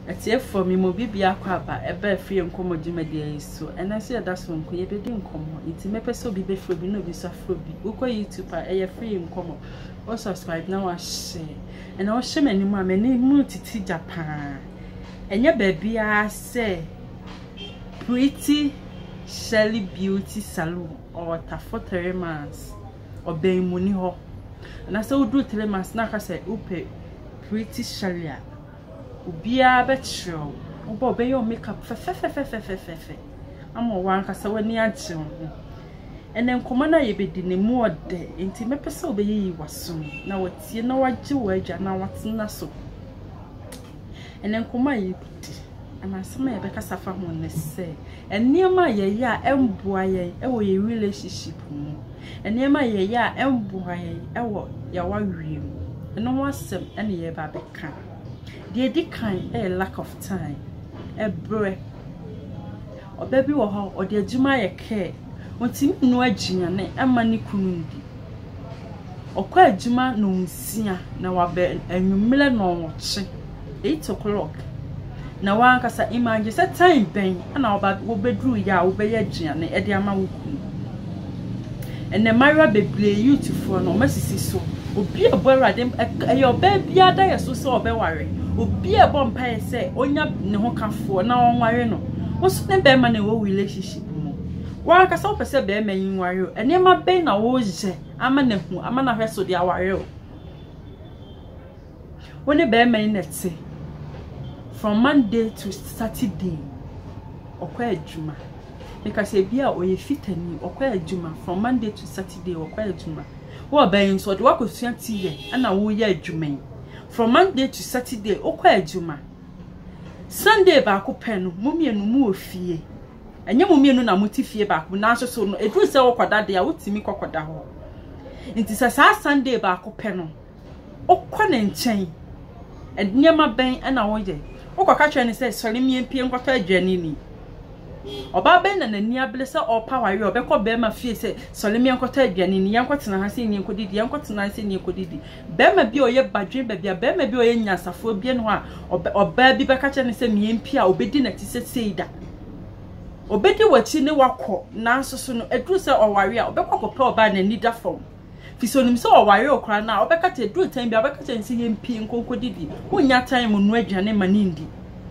Ati for me mo bibia kwa ba ebe free nkomo dwumade so ena se da so nko ye bedi nkomo iti mepeso bi be fro bi no bi so afro bi ukọ YouTube a eye free nkomo o subscribe na wa share ena o hye mani mu amani mu titi Japan enye ba bia se Pretty Shelly Beauty Salon or Tafo 3 months or be muni ho na se udu 3 months na ka se upe Pretty Shelly ubia betro obo be your makeup fe amo wan kasa wani agye ho ene nkoma na ye bedi ne mu ode enti mepese obeyi wasom na watie na wagye wagya na watena so ene nkoma ye bedi ana sama ye bekasa fa ho ne se eniema ye ya emboa ye ewo ye relationship mu eniema ye ya emboa ye ewo ya wawie mu eno ho asem ene ye ba beka the kind a lack of time a bre or baby wo ho or the adwuma ye care wonti no agiane amani kunu ndi okwa adwuma no nsia na wabe anwumle no woche 8 o'clock na wan kasa imagine say time ben na obedru ya obeye agiane e de ama wo kunu ene married bebre youthful no masisi so obi eborade ayo baby ada yeso so obeware obi ebom pae se onya ne ho kafo na onware no wo so ne be ma na wo relationship mu wa ka so pese be ma yin ware ene ma be na wo je ama na hu ama na hweso dia ware o woni be ma yin nete from Monday to Saturday okwa adwuma because e bia oye fitani okwa adwuma from Monday to Saturday okwa adwuma wo be yin so de wakosua tiye ana wo ye adwuma from Monday to Saturday okwa adwuma Sunday ba ko penu mumienu mu ofie enye mumienu na mutifie ba ko na so no edru se wokwada de a wotimi kokoda ho nti sa Sunday ba ko penu okwa ne nchen ednyama ben na wo ye okwa twa ne se sori miempie nkwato adwane ni oba ben na nani abele se opa ware obekọ be ma fie se sori mienkwata adwane ni yankotena ha se ni enkodidi yankotena se ni enkodidi be ma bi oye badwen ba bia be ma bi oye nyasafo bi no a oba bi beka che ne se miempie a obedi na ti se seida obedi wachi ne wakọ na nsoso no edru se oware a obekọ kopa oba na nida fom fisonim se oware okra na obeka te edru tan bia obeka che nse yempie nkonkodidi hunya tan mu no adwane manindi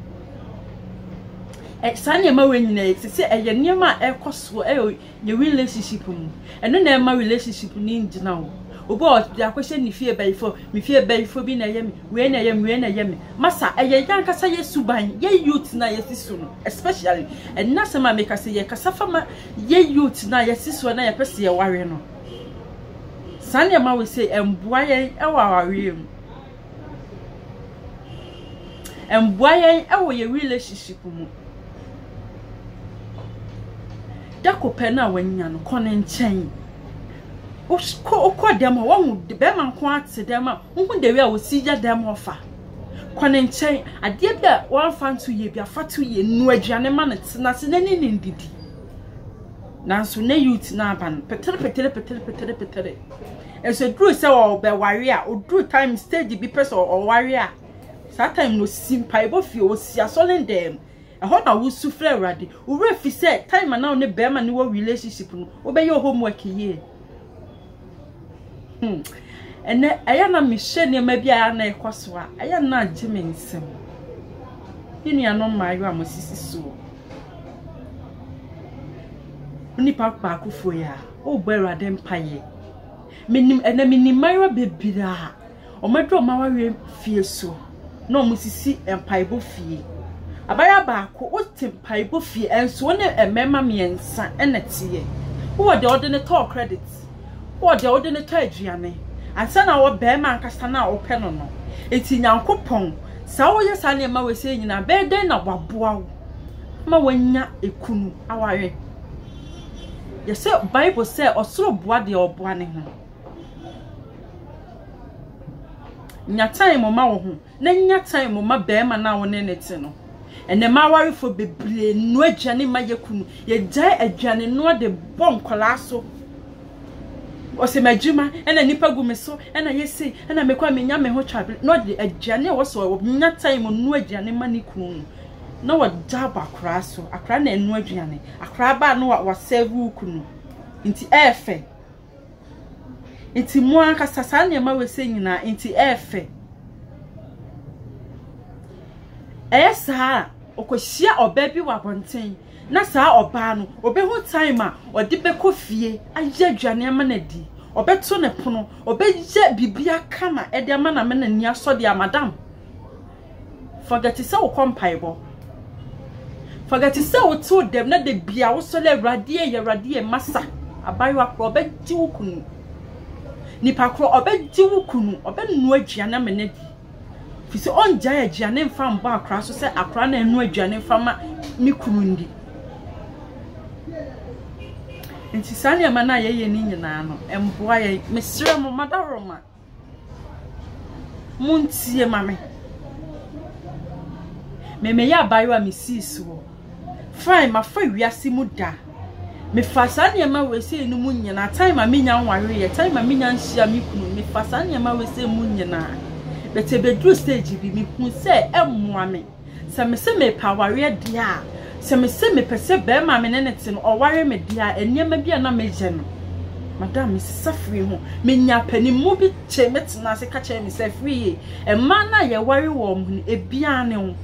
sane ma we nyina se eye niema ekoso ye relationship mu eno na ma relationship ni ngina wo obo akwhye ni fie bayifo mi fie bayifo bi na yemi we na yemi masa eye yan kasa ye suban ye youth na ye sisu no especially enna se ma me kasa ye kasa fama ye youth na ye sisu na ye pese ye ware no sane ma we se emboa ye ewa ware mu emboa ye ewo ye relationship mu dako pena wanya no kono nchen okọ dem ho hu be man ko ate dem a hu de wi a wosija dem ofa kono nchen ade bia wan fan to ye bia fatu ye nu aduane ma ne tena se ne ni ndidi nanso ne youth na aban petere eso dru se o be ware a odru time stage bi person o ware a that time no simpai bo fie o sia solen dem ho na wo sufre awrade wo refi se time na ne be ma ne wo relationship no wo be your homework ye ene aya na mi hye ne ma bia na ekoso a aya na agye me nsem ni anu mayo amosisi so ni papa akufo ya o gbe awrade mpaye menim ene menim mayo bebira o medro ma wawe fie so na omosisi empaibo fie abaya ba ko otim paibo fie enso ne emema miensa enetiye wo de ode ne talk credit wo de ode ne ta aduane ansa na wo be ma nkasa na wo pe no no eti nyankopon sa wo ye sa ne ma we se nyina be den na waboa wo ma wanya ekunu aware ye se Bible say osoro boa de oboa ne ho nya time ma wo ho na nya time ma be ma na wo ne neti no ene ma ware fo bebre no aduane ma yakunu ye gya aduane no de bom kola so o se majuma ena nipa gu me so ena yesi ena mekwa menya me ho twabe no de aduane wo so nya time nu aduane mani kunu na wo jaba akra so akra na enu aduane akra ba no wa serve kunu nti efe nti mo aka sasa na ma we se nyina nti efe esa okohia oba bi wa bonten na saa oba no obehu time a odi beko fie aye aduane ama na di obeto ne pono obeje bibia kama ede ama na me na ni asode a madam forget say wo kompaibo forget say wo to dem na de bia wo so le radie masa abayo akro obeji wo kunu nipa kro obeji wo kunu obenu aduane ama na di fisi onja aduane mfa mba akra so say akra na enu aduane mfa ma mi kunu ndi nti sane ama na ye ni nyina no emboa ye mesire mo madaroma muntie mame me ya bayo a mesiso fine ma fa wiase mu da me fa sane ama we se ni mu nyina time ma menya nware ye time ma menya nhia mi kunu me fa sane ama we se mu nyina bete bedru stage bi mi hu se emmoa me se me paware dia se me pese be ma me ne tin o ware me dia enema bia na me je no madam me safri ho me nya pani mu bi che metina se ka che me safri e ma na ye ware wo mu e bia ne ho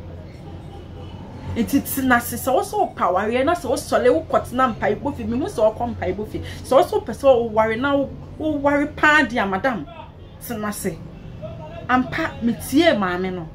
etiti na se so paware na se o sole wo kotena mpai bofi me hu se o kompai bofi so pese o ware na wo ware pa dia madam tina se ampa metie ma me no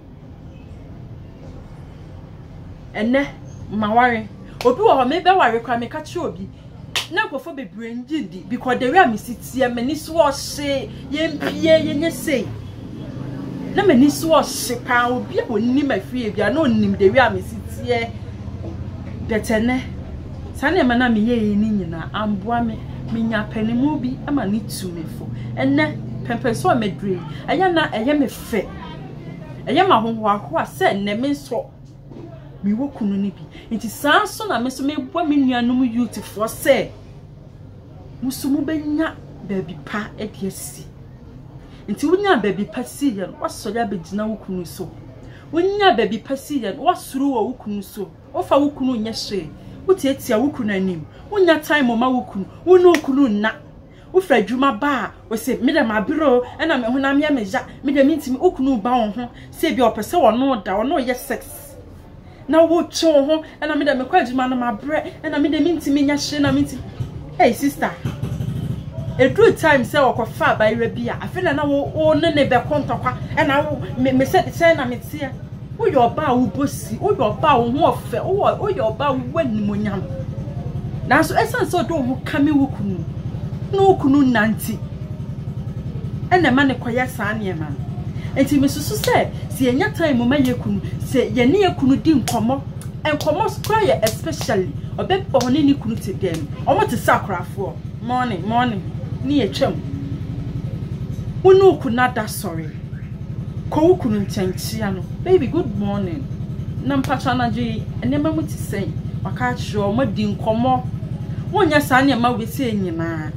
ene maware obi wo me be ware kwa me ka che obi na kofo bebre njidi because the way me sitie mani so o hye yempie yenye sei na mani so o hye pa obi onni mafie bia na onnim the way me sitie betene sane ma na me ye ni nyina amboa me nya panimu bi ama ni tumefo ene pempeso medre aya na eye me fe eye ma hoho a se ne me so mi wo kunu ni bi nti sanso na me so me bua me nuanum youth for se musumu benya baby pa ediasi nti wonya baby pa si ye no wasori abegina wo kunu so wonya baby pa si ye no wasuru wo kunu so ofa wo kunu nya hwe wotietia wo kunu anim wonya time ma wo kunu wono kunu na ufra djuma ba we se me dem abiro na me honam ya meja me dem ntimi okunu ba won ho se bi opese wono da wono ye sex na wo cho ho na me dem kwa djuma na mabre na me dem ntimi nya hye na me ntimi hey sister a good time say okofa ba ira bia afena na wo ne be kontokwa na wo me say na me tie wo yo ba wo bosi wo yo ba wo ho ofe wo yo ba wo wanimonyam na so esan so do ho kame wo kunu no kunu nanti ene ma ne koya saa ne ma enti mesusu se enya time ma ye kunu se ye ne ye kunu di nkomo enkomo square especially obeppo ho ne ni kunu te dem omo te sakrafo morning ni ye twam wonu kunada sorry ko kunu nchanchia no baby good morning na mpacha na ji ene ma muti sei maka chiro ma di nkomo wonya saa ne ma we se nyina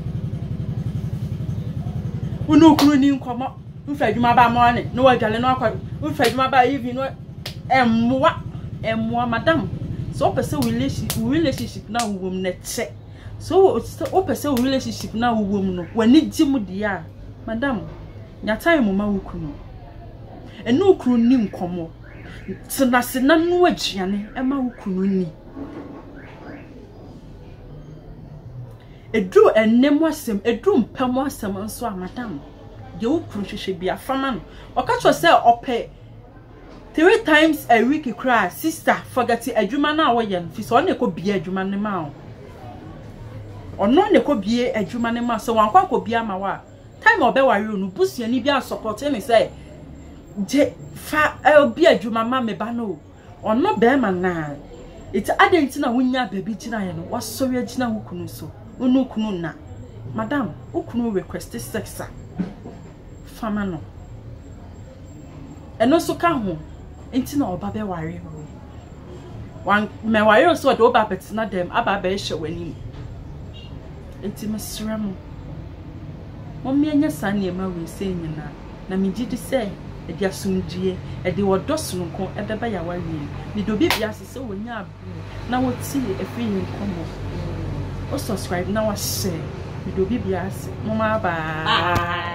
wonu kunu ni nkomo mfa djuma ba morning no wadwale no akwa mfa djuma ba evening no emmoa madam so pese relationship na wo na che so o pese relationship na wo no wani gim dia madam nya time ma wo kunu enu kunu ni nkomo tinase na no agiane e ma wo kunu ni edu ennem asem edu mpam asem nso a madam de wo kunu hwehwe bia fama no okacho say ope 3 times a week cry sister forget adwuma na wo ye fi so na ko bia adwuma ne ma o ono ne ko bia adwuma ne ma so wankwa ko bia ma wa time obe ware no busia ni bia support me say je fa bia adwuma ma me ba no ono be ma na it adenti na wonya baby gina ye no wasori agina wo kunu so onu kunu na madam ukunu request sexa fama no eno so ka ho enti na oba be ware ho wan me ware so de oba betina dem aba be hye wani enti mesrem Mommy anya sane ma we say nyina. Na me gidi say e dia sumdie e de wodoso nko e beba ya wawie. Ni do bibia se wonya abu na woti e fi nkomo. O subscribe na wa share. Ni do bibia se. Mama bye.